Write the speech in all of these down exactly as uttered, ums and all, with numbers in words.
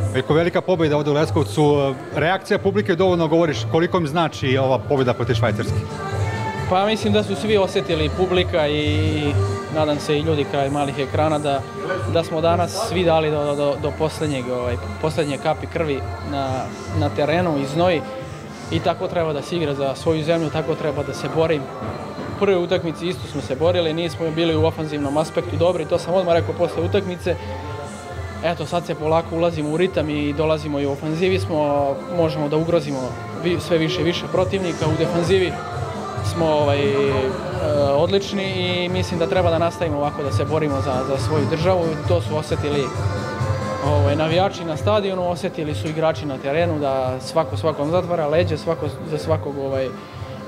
Veliko velika pobjeda ovdje u Leskovcu. Reakcija publike dovoljno govoriš koliko mi znači ova pobjeda protiv Švajcarske? Pa mislim da su svi osjetili, publika i nadam se i ljudi kraj malih ekrana, da, da smo danas svi dali do, do, do posljednjeg, ovaj, posljednje kapi krvi na, na terenu i znoji i tako treba da se igra za svoju zemlju, tako treba da se bori. U prvoj utakmici isto smo se borili, nismo bili u ofanzivnom aspektu dobri, to sam odmah rekao posle utakmice. Eto, sad se polako ulazimo u ritam i dolazimo i u ofanzivi smo, možemo da ugrozimo sve više i više protivnika, u defanzivi smo ovaj, e, odlični i mislim da treba da nastavimo ovako da se borimo za, za svoju državu. To su osjetili ovaj, navijači na stadionu, osjetili su igrači na terenu da svako svakom zatvara leđe, svako za svakog ovaj, e,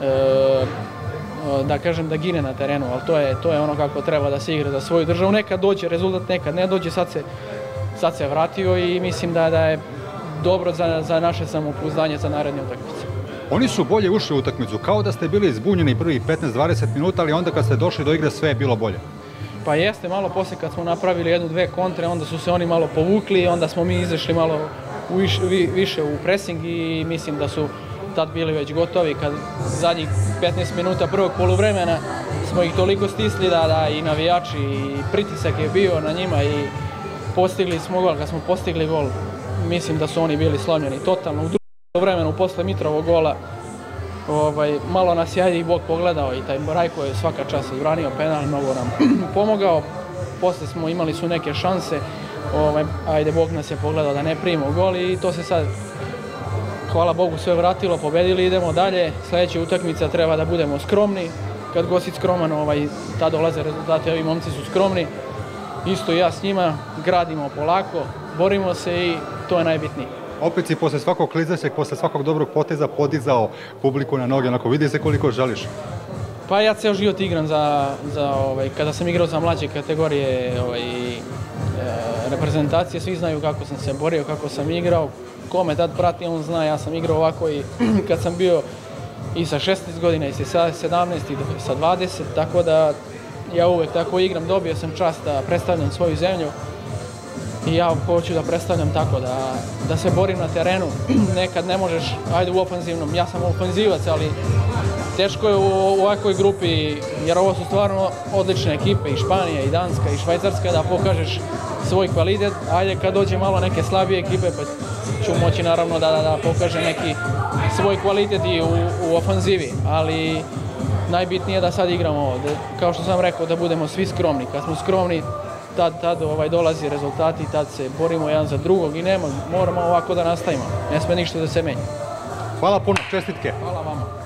da kažem da gine na terenu, ali to je, to je ono kako treba da se igra za svoju državu. Nekad dođe rezultat, nekad ne dođe, sad se, sad se vratio i mislim da, da je dobro za, za naše samopouzdanje za naredne utakmice. Oni su bolje ušli u utakmicu, kao da ste bili zbunjeni prvih petnaest dvadeset minuta, ali onda kad ste došli do igre sve je bilo bolje. Pa jeste, malo poslije kad smo napravili jednu, dve kontre, onda su se oni malo povukli, onda smo mi izašli malo u više, više u pressing i mislim da su tad bili već gotovi. Kad zadnjih petnaest minuta prvog poluvremena smo ih toliko stisli da, da i navijači i pritisak je bio na njima i postigli smo gol. Kad smo postigli gol, mislim da su oni bili slomljeni totalno. U vremenu posle Mitrovog gola ovaj, malo nas je i Bog pogledao i taj Rajko je svaka čast odbranio penal, mnogo nam pomogao. Posle smo imali su neke šanse, ovaj, ajde Bog nas je pogledao da ne primimo gol i to se sad, hvala Bogu, sve vratilo, pobedili, idemo dalje. Sljedeća utakmica treba da budemo skromni, kad god si skroman, ovaj, tad dolaze rezultati, ovi momci su skromni. Isto i ja s njima, gradimo polako, borimo se i to je najbitnije. Opet si posle svakog klizačeg, posle svakog dobrog poteza podizao publiku na noge, onako vidi se koliko želiš. Pa ja ceo život igram za, za ovaj, kada sam igrao za mlađe kategorije ovaj, e, reprezentacije, svi znaju kako sam se borio, kako sam igrao. Ko me tad prati, on zna, ja sam igrao ovako i kad sam bio i sa šesnaest godina i sa sedamnaest i sa dvadeset, tako da ja uvek tako igram, dobio sam čast da predstavljam svoju zemlju. I ja hoću da predstavljam tako, da, da se borim na terenu. Nekad ne možeš, ajde u ofanzivnom, ja sam ofanzivac, ali teško je u, u ovakvoj grupi, jer ovo su stvarno odlične ekipe, i Španija, i Danska, i Švajcarska, da pokažeš svoj kvalitet. Ajde kad dođe malo neke slabije ekipe, pa ću moći naravno da, da, da pokaže neki svoj kvalitet i u, u ofanzivi, ali najbitnije je da sad igramo ovo, da, kao što sam rekao, da budemo svi skromni. Kad smo skromni, tad, tad ovaj, dolazi rezultati, tad se borimo jedan za drugog i nema, moramo ovako da nastavimo, ne sme ništa da se menja. Hvala puno, čestitke. Hvala vama.